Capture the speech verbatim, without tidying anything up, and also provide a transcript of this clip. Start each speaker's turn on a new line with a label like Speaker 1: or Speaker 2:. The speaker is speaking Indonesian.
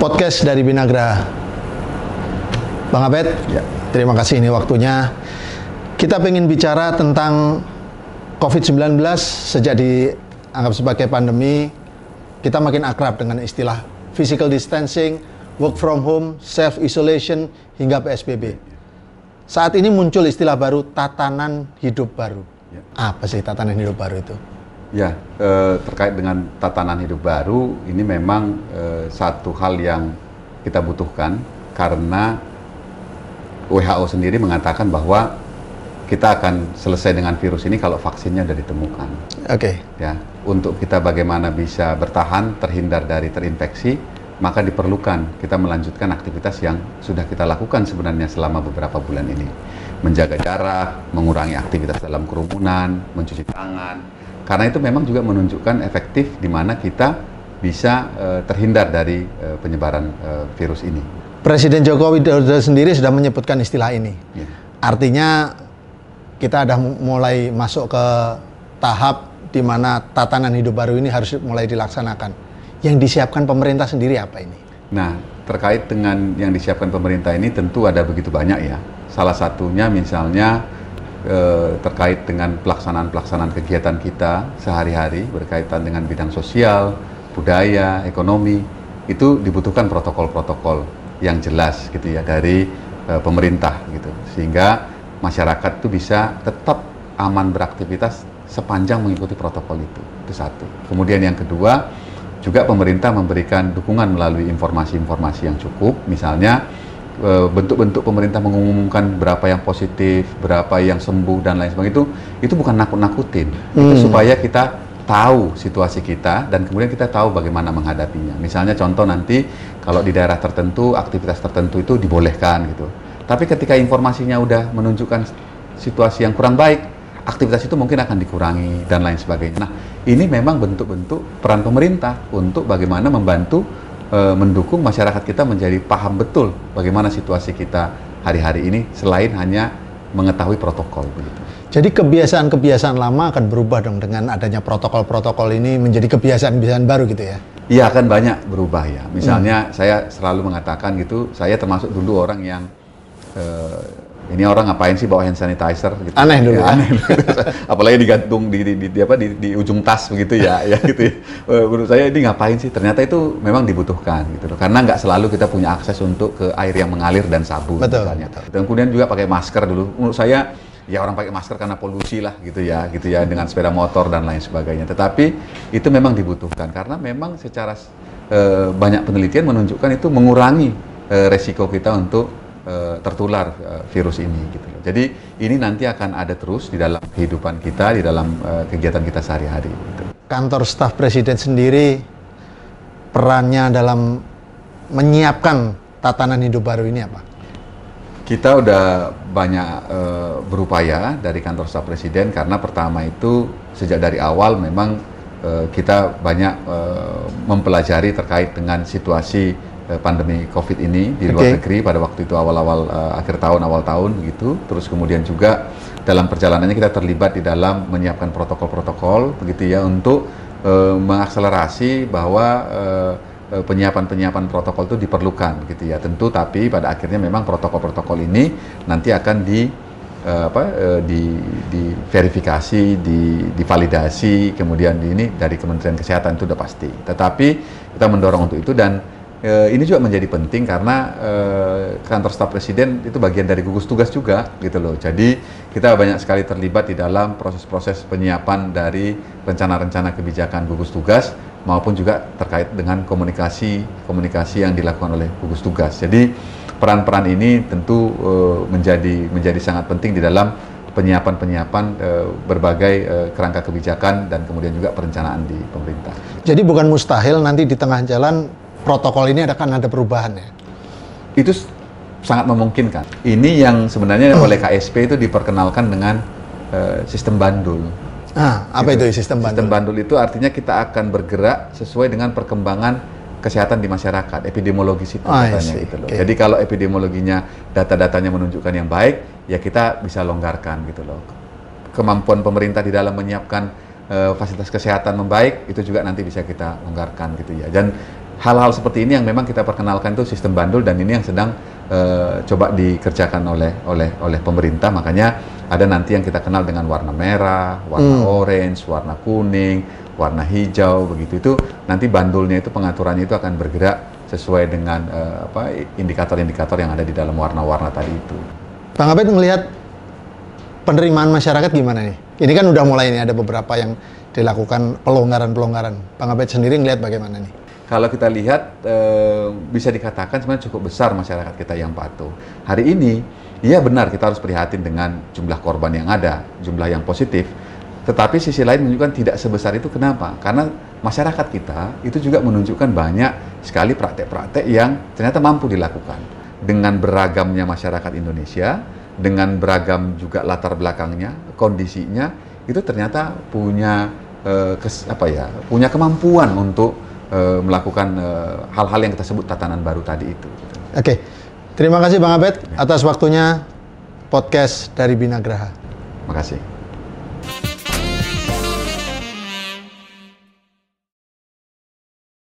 Speaker 1: podcast dari Binagra. Bang Abed, ya, terima kasih ini waktunya. Kita pengen bicara tentang covid sembilan belas. Sejak dianggap sebagai pandemi, kita makin akrab dengan istilah physical distancing, work from home, self-isolation, hingga P S B B. Saat ini muncul istilah baru, tatanan hidup baru. Ya. Apa sih tatanan hidup baru itu?
Speaker 2: Ya, eh, terkait dengan tatanan hidup baru, ini memang eh, satu hal yang kita butuhkan karena W H O sendiri mengatakan bahwa kita akan selesai dengan virus ini kalau vaksinnya sudah ditemukan.
Speaker 1: Oke. Okay.
Speaker 2: Ya, untuk kita bagaimana bisa bertahan, terhindar dari terinfeksi, maka diperlukan kita melanjutkan aktivitas yang sudah kita lakukan sebenarnya selama beberapa bulan ini. Menjaga jarak, mengurangi aktivitas dalam kerumunan, mencuci tangan. Karena itu memang juga menunjukkan efektif di mana kita bisa uh, terhindar dari uh, penyebaran uh, virus ini.
Speaker 1: Presiden Joko Widodo sendiri sudah menyebutkan istilah ini. Ya. Artinya kita sudah mulai masuk ke tahap di mana tatanan hidup baru ini harus mulai dilaksanakan. Yang disiapkan pemerintah sendiri apa ini?
Speaker 2: Nah, terkait dengan yang disiapkan pemerintah ini tentu ada begitu banyak ya. Salah satunya misalnya Eh, terkait dengan pelaksanaan-pelaksanaan kegiatan kita sehari-hari berkaitan dengan bidang sosial, budaya, ekonomi, itu dibutuhkan protokol-protokol yang jelas gitu ya dari eh, pemerintah gitu, sehingga masyarakat itu bisa tetap aman beraktivitas sepanjang mengikuti protokol itu. Itu satu. Kemudian yang kedua, juga pemerintah memberikan dukungan melalui informasi-informasi yang cukup, misalnya bentuk-bentuk pemerintah mengumumkan berapa yang positif, berapa yang sembuh dan lain sebagainya, itu itu bukan nakut-nakutin, hmm. itu supaya kita tahu situasi kita dan kemudian kita tahu bagaimana menghadapinya. Misalnya contoh nanti kalau di daerah tertentu aktivitas tertentu itu dibolehkan gitu, tapi ketika informasinya udah menunjukkan situasi yang kurang baik, aktivitas itu mungkin akan dikurangi dan lain sebagainya. Nah, ini memang bentuk-bentuk peran pemerintah untuk bagaimana membantu mendukung masyarakat kita menjadi paham betul bagaimana situasi kita hari-hari ini selain hanya mengetahui protokol begitu.
Speaker 1: Jadi kebiasaan-kebiasaan lama akan berubah dong dengan adanya protokol-protokol ini menjadi kebiasaan-kebiasaan baru gitu ya?
Speaker 2: Iya, akan banyak berubah ya. Misalnya hmm. saya selalu mengatakan gitu, saya termasuk dulu orang yang uh, ini orang ngapain sih bawa hand sanitizer gitu.
Speaker 1: Aneh dulu ya,
Speaker 2: aneh. Apalagi digantung di, di, di, di apa di, di ujung tas begitu ya, ya gitu ya. Menurut saya ini ngapain sih? Ternyata itu memang dibutuhkan gitu loh. Karena nggak selalu kita punya akses untuk ke air yang mengalir dan sabun.
Speaker 1: Betul,
Speaker 2: misalnya.
Speaker 1: betul.
Speaker 2: Dan kemudian juga pakai masker dulu. Menurut saya ya orang pakai masker karena polusi lah gitu ya, gitu ya dengan sepeda motor dan lain sebagainya. Tetapi itu memang dibutuhkan karena memang secara e, banyak penelitian menunjukkan itu mengurangi e, resiko kita untuk Uh, tertular uh, virus ini gitu loh. Jadi ini nanti akan ada terus di dalam kehidupan kita, di dalam uh, kegiatan kita sehari-hari gitu.
Speaker 1: Kantor staf presiden sendiri perannya dalam menyiapkan tatanan hidup baru ini apa?
Speaker 2: Kita udah banyak uh, berupaya dari kantor staf presiden karena pertama itu sejak dari awal memang uh, kita banyak uh, mempelajari terkait dengan situasi pandemi COVID ini di luar okay. negeri pada waktu itu awal-awal uh, akhir tahun, awal tahun begitu. Terus kemudian juga dalam perjalanannya kita terlibat di dalam menyiapkan protokol-protokol begitu ya untuk uh, mengakselerasi bahwa uh, penyiapan-penyiapan protokol itu diperlukan begitu ya. Tentu tapi pada akhirnya memang protokol-protokol ini nanti akan di uh, apa uh, di diverifikasi, di divalidasi, kemudian di ini dari Kementerian Kesehatan itu udah pasti. Tetapi kita mendorong untuk itu dan Uh, ini juga menjadi penting karena uh, kantor staf presiden itu bagian dari gugus tugas juga gitu loh. Jadi kita banyak sekali terlibat di dalam proses-proses penyiapan dari rencana-rencana kebijakan gugus tugas maupun juga terkait dengan komunikasi-komunikasi yang dilakukan oleh gugus tugas. Jadi peran-peran ini tentu uh, menjadi menjadi sangat penting di dalam penyiapan-penyiapan uh, berbagai uh, kerangka kebijakan dan kemudian juga perencanaan di pemerintah.
Speaker 1: Jadi bukan mustahil nanti di tengah jalan protokol ini akan ada perubahan ya?
Speaker 2: Itu sangat memungkinkan. Ini yang sebenarnya oleh K S P itu diperkenalkan dengan uh, sistem bandul.
Speaker 1: Ah, apa gitu. Itu sistem bandul?
Speaker 2: Sistem bandul itu artinya kita akan bergerak sesuai dengan perkembangan kesehatan di masyarakat, epidemiologis itu
Speaker 1: ah,
Speaker 2: katanya gitu loh.
Speaker 1: Okay.
Speaker 2: Jadi kalau epidemiologinya, data-datanya menunjukkan yang baik, ya kita bisa longgarkan gitu loh. Kemampuan pemerintah di dalam menyiapkan uh, fasilitas kesehatan membaik, itu juga nanti bisa kita longgarkan gitu ya. Dan hal-hal seperti ini yang memang kita perkenalkan itu sistem bandul, dan ini yang sedang uh, coba dikerjakan oleh oleh oleh pemerintah. Makanya ada nanti yang kita kenal dengan warna merah, warna hmm. orange, warna kuning, warna hijau, begitu. Itu nanti bandulnya itu pengaturannya itu akan bergerak sesuai dengan uh, apa indikator-indikator yang ada di dalam warna-warna tadi itu.
Speaker 1: Bang Abed melihat penerimaan masyarakat gimana nih? Ini kan udah mulai nih ada beberapa yang dilakukan pelonggaran-pelonggaran. Bang Abed sendiri ngelihat bagaimana nih?
Speaker 2: Kalau kita lihat, e, bisa dikatakan sebenarnya cukup besar masyarakat kita yang patuh. Hari ini, iya benar kita harus prihatin dengan jumlah korban yang ada, jumlah yang positif. Tetapi sisi lain menunjukkan tidak sebesar itu. Kenapa? Karena masyarakat kita itu juga menunjukkan banyak sekali praktek-praktek yang ternyata mampu dilakukan. Dengan beragamnya masyarakat Indonesia, dengan beragam juga latar belakangnya, kondisinya, itu ternyata punya e, kes, apa ya, punya kemampuan untuk melakukan hal-hal uh, yang kita sebut tatanan baru tadi itu.
Speaker 1: Oke, terima kasih Bang Abed atas waktunya podcast dari Binagraha.
Speaker 2: Terima kasih.